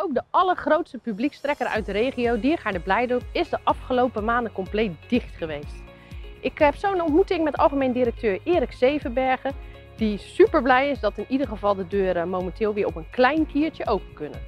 ook de allergrootste publiekstrekker uit de regio, Diergaarde Blijdorp, is de afgelopen maanden compleet dicht geweest. Ik heb zo een ontmoeting met algemeen directeur Erik Zevenbergen, die super blij is dat in ieder geval de deuren momenteel weer op een klein kiertje open kunnen.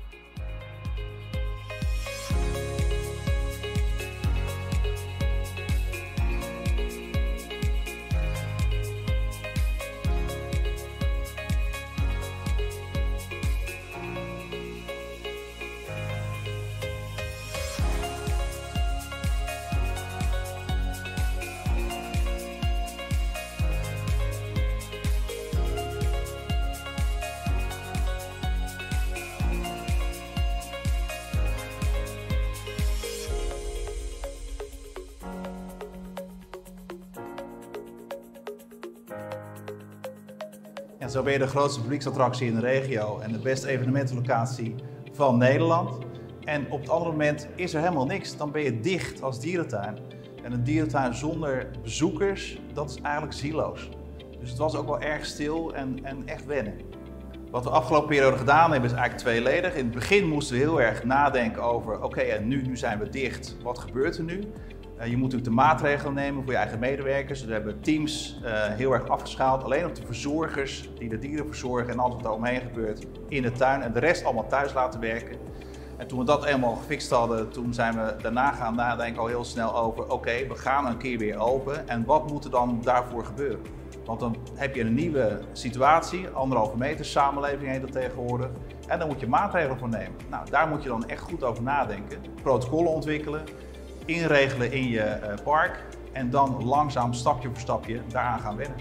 En zo ben je de grootste publieksattractie in de regio en de beste evenementenlocatie van Nederland. En op het andere moment is er helemaal niks. Dan ben je dicht als dierentuin. En een dierentuin zonder bezoekers, dat is eigenlijk zieloos. Dus het was ook wel erg stil en echt wennen. Wat we de afgelopen periode gedaan hebben is eigenlijk tweeledig. In het begin moesten we heel erg nadenken over, oké, en nu zijn we dicht. Wat gebeurt er nu? Je moet natuurlijk de maatregelen nemen voor je eigen medewerkers. Dus we hebben teams heel erg afgeschaald. Alleen op de verzorgers die de dieren verzorgen en alles wat daar omheen gebeurt in de tuin. En de rest allemaal thuis laten werken. En toen we dat eenmaal gefixt hadden, toen zijn we daarna gaan nadenken al heel snel over, oké, we gaan een keer weer open. En wat moet er dan daarvoor gebeuren? Want dan heb je een nieuwe situatie, 1,5 meter samenleving heet dat tegenwoordig. En dan moet je maatregelen voor nemen. Nou, daar moet je dan echt goed over nadenken. Protocollen ontwikkelen, inregelen in je park en dan langzaam stapje voor stapje daaraan gaan wennen.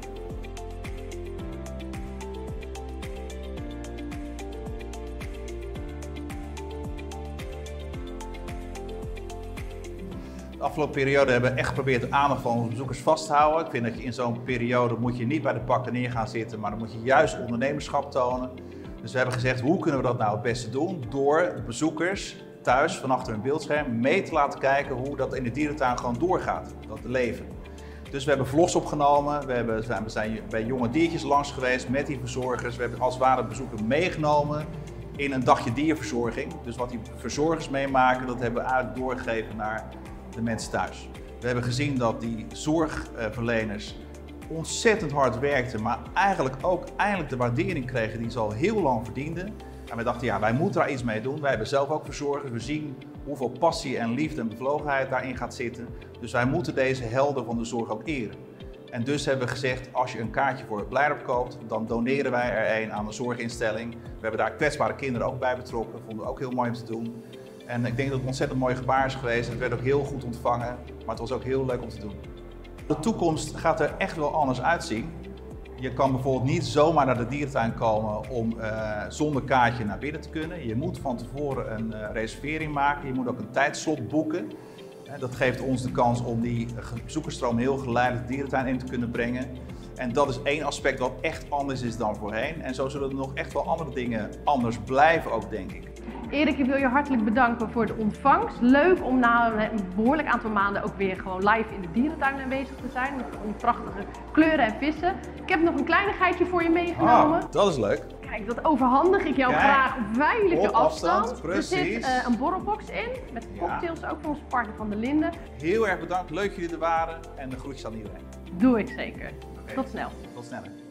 De afgelopen periode hebben we echt geprobeerd de aandacht van onze bezoekers vast te houden. Ik vind dat je in zo'n periode moet je niet bij de pakken neer gaan zitten, maar dan moet je juist ondernemerschap tonen. Dus we hebben gezegd, hoe kunnen we dat nou het beste doen? Door bezoekers thuis van achter een beeldscherm mee te laten kijken hoe dat in de dierentuin gewoon doorgaat, dat leven. Dus we hebben vlogs opgenomen, we zijn bij jonge diertjes langs geweest met die verzorgers. We hebben als het ware bezoekers meegenomen in een dagje dierverzorging. Dus wat die verzorgers meemaken, dat hebben we eigenlijk doorgegeven naar de mensen thuis. We hebben gezien dat die zorgverleners ontzettend hard werkten, maar eigenlijk ook eindelijk de waardering kregen die ze al heel lang verdienden. En we dachten, ja, wij moeten daar iets mee doen. Wij hebben zelf ook verzorgers. We zien hoeveel passie en liefde en bevlogenheid daarin gaat zitten. Dus wij moeten deze helden van de zorg ook eren. En dus hebben we gezegd, als je een kaartje voor het Blijdorp koopt, dan doneren wij er een aan een zorginstelling. We hebben daar kwetsbare kinderen ook bij betrokken. Vonden we ook heel mooi om te doen. En ik denk dat het een ontzettend mooi gebaar is geweest. Het werd ook heel goed ontvangen, maar het was ook heel leuk om te doen. De toekomst gaat er echt wel anders uitzien. Je kan bijvoorbeeld niet zomaar naar de dierentuin komen om zonder kaartje naar binnen te kunnen. Je moet van tevoren een reservering maken. Je moet ook een tijdslot boeken. Dat geeft ons de kans om die bezoekersstroom heel geleidelijk de dierentuin in te kunnen brengen. En dat is één aspect wat echt anders is dan voorheen. En zo zullen er nog echt wel andere dingen anders blijven ook, denk ik. Erik, ik wil je hartelijk bedanken voor de ontvangst. Leuk om na een behoorlijk aantal maanden ook weer gewoon live in de dierentuin aanwezig te zijn. Met die prachtige kleuren en vissen. Ik heb nog een kleinigheidje voor je meegenomen. Dat is leuk. Kijk, dat overhandig ik jou graag op veilige afstand. Precies. Er zit een borrelbox in, met cocktails ook van onze partner Van der Linden. Heel erg bedankt, leuk jullie er waren en de groetjes aan iedereen. Doe ik zeker. Tot snel. Tot sneller.